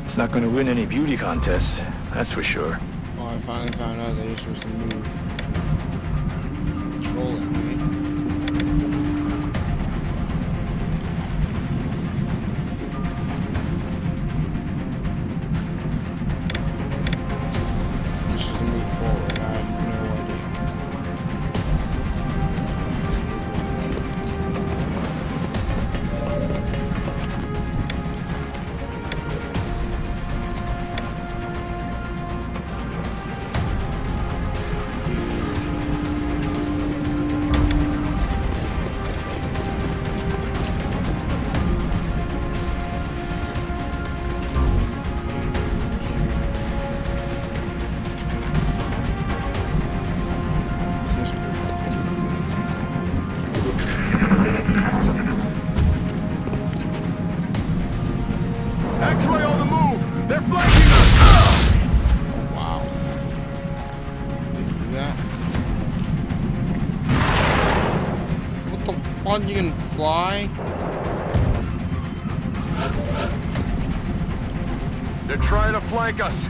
It's not going to win any beauty contests, that's for sure. Oh, I finally found out that you're supposed to move. Controlling me. This is a move forward. I have no idea. X-ray on the move! They're flanking us! Wow. Did you do that? What the fuck? You can fly? They're trying to flank us!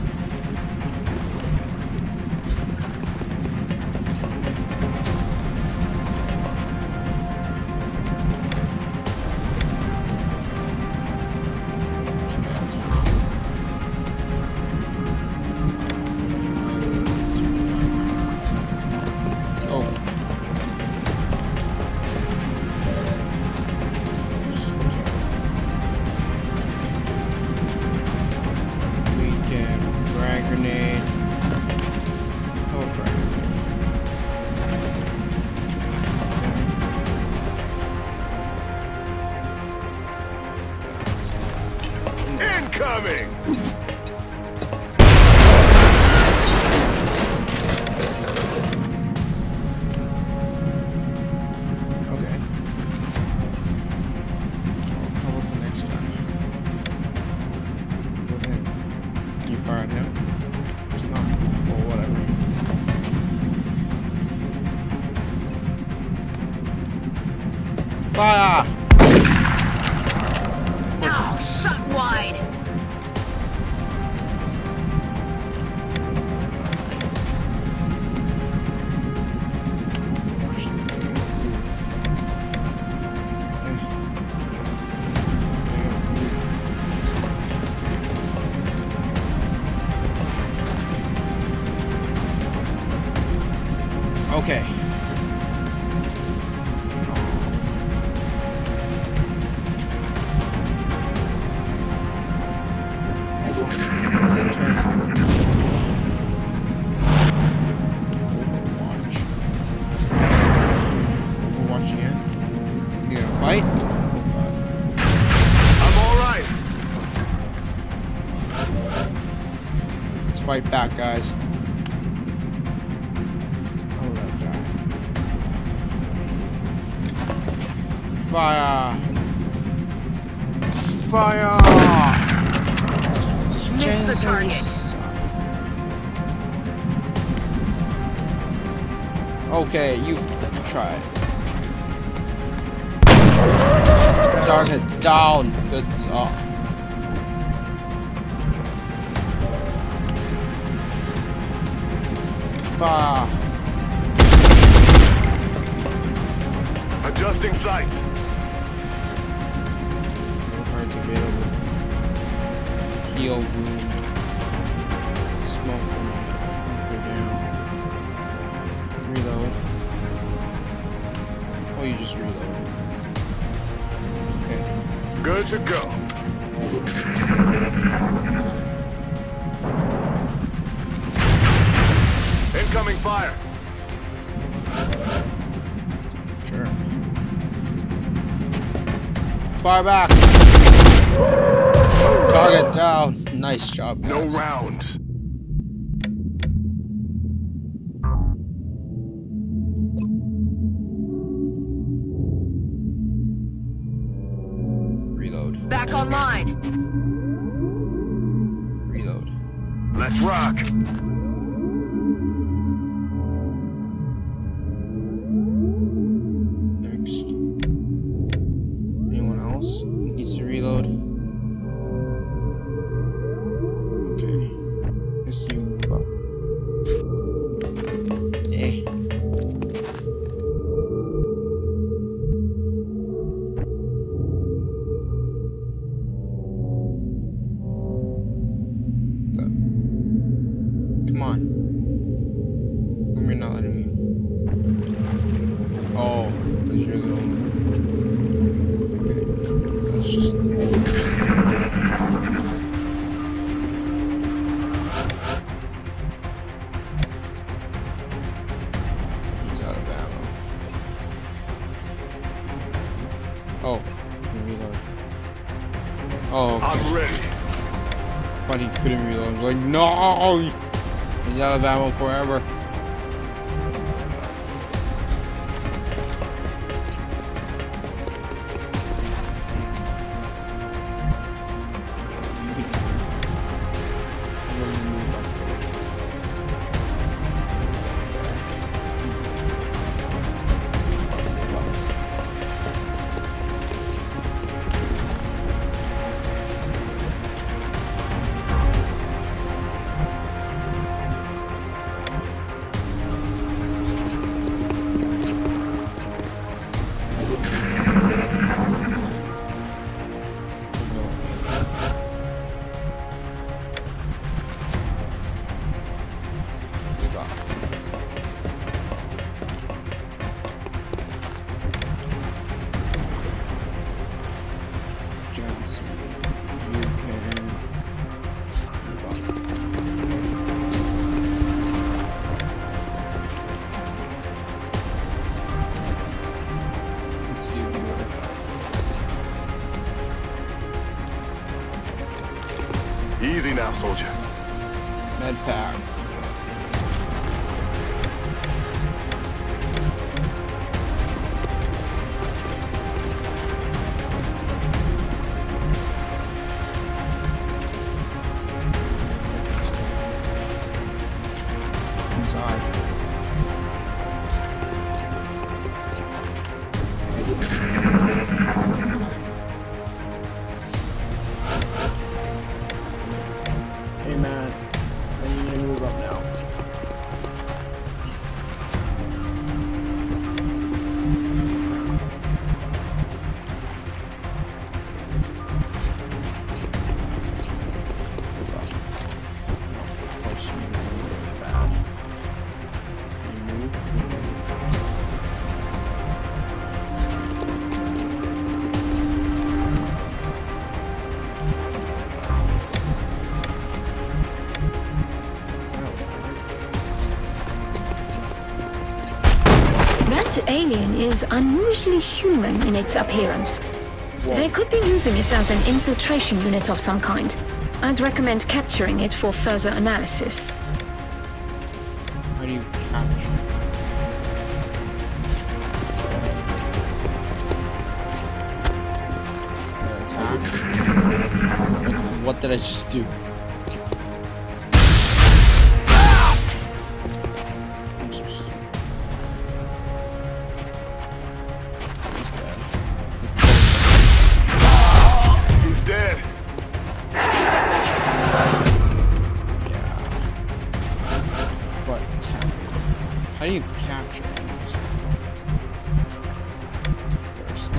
Incoming! Okay. How about the next time? Go ahead. Can you fire at him? It's not. Well, whatever. Fire! Ow, shot wide. Okay. Overwatch again. You gonna fight? I'm alright! Let's fight back, guys. Fire! Fire! Miss the target. Okay, you try it. Target down. Good job. Fire! Adjusting sights. Parts available. Heal wound. Smoke wound. Hunker down. Reload. Oh, you just reload. Okay. Good to go. Incoming fire. Sure. Fire back. Target down. Nice job, guys. No rounds. Reload. Back online. Reload. Let's rock. Next. Anyone else needs to reload? thought he couldn't reload. I was like, no! He's out of ammo forever. Easy now, soldier. Med pack. Inside. Hey man, I need to move up now. Move up. No, of course you move really bad. You move. That alien is unusually human in its appearance. They could be using it as an infiltration unit of some kind. I'd recommend capturing it for further analysis. How do you capture? Attack? What did I just do? I'm so stupid. He's dead. Yeah. Fuck attack. How do you capture it? First.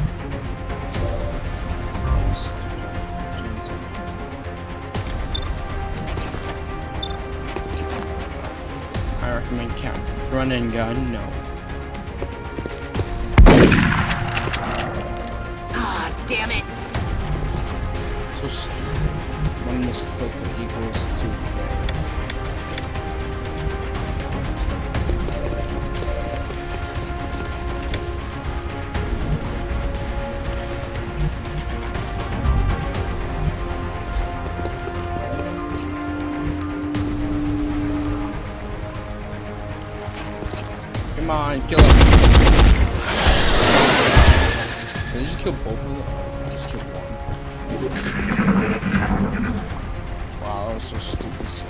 Just doing something. I recommend run and gun, no. Ah, damn it! So stupid. One misclick equals 2 flare. Come on, kill him. Did I just kill both of them? I just killed one. Wow, that was so stupid.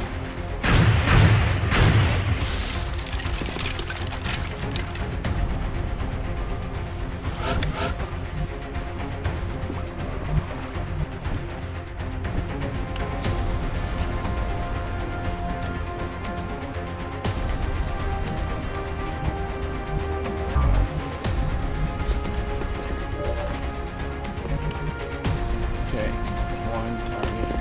Okay, one target.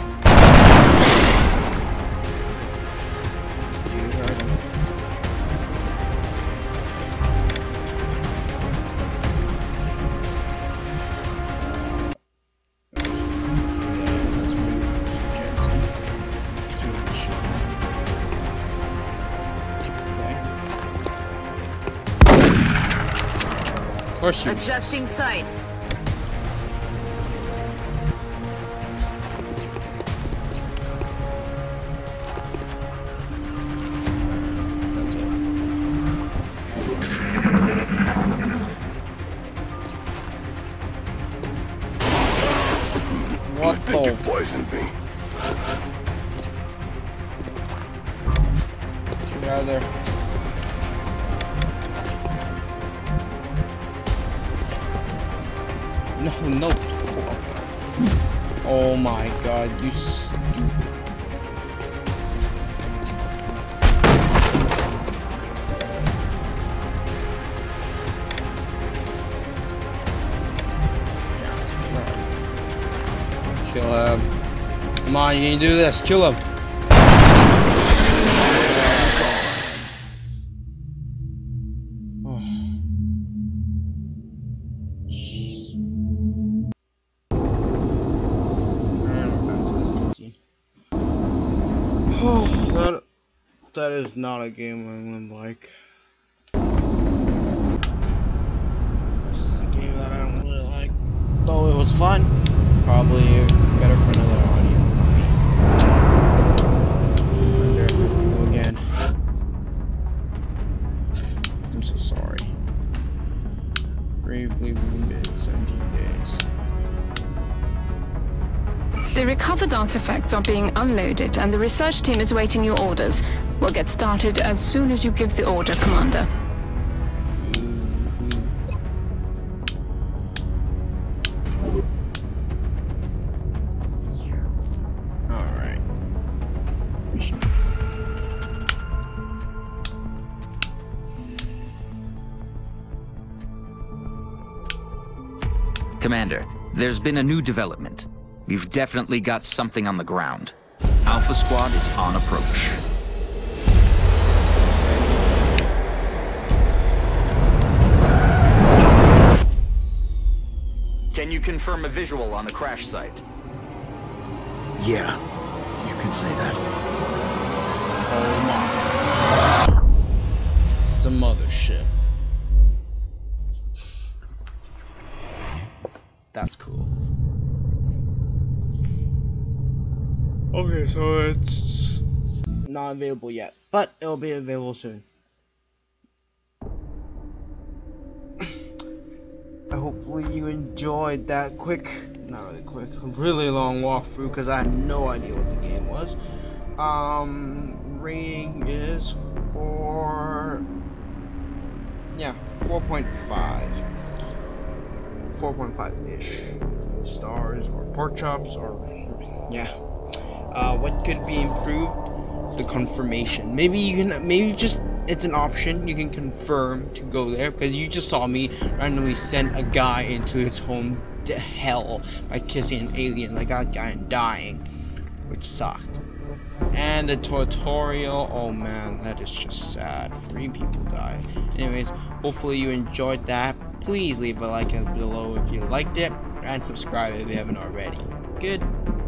You heard him. Yeah, let's move to Jensen. See what we shoot. Okay. Of course you. Adjusting sights. decent thing. Get out of there. No. Oh my god, you stupid. Kill him. Come on, you need to do this. Kill him. Oh. Jeez. And we're back to this cutscene. Oh, that is not a game I would like. This is a game that I don't really like. Though it was fun. Probably better for another audience than me. I wonder if I have to go again. I'm so sorry. Gravely wounded, 17 days. The recovered artifacts are being unloaded, and the research team is waiting your orders. We'll get started as soon as you give the order, Commander. Commander, there's been a new development. We've definitely got something on the ground. Alpha Squad is on approach. Can you confirm a visual on the crash site? Yeah, you can say that. Oh my. It's a mothership. That's cool. Okay, so it's not available yet, but it'll be available soon. Hopefully you enjoyed that not really quick, really long walkthrough, because I had no idea what the game was. Rating is 4.5. 4.5-ish stars or pork chops, or yeah. What could be improved? The confirmation. Maybe just it's an option you can confirm to go there, because you just saw me randomly send a guy into his home to hell by kissing an alien, like that guy and dying, which sucked. And the tutorial, oh man, that is just sad. 3 people die. Anyways, hopefully you enjoyed that. Please leave a like below if you liked it, and subscribe if you haven't already. Good.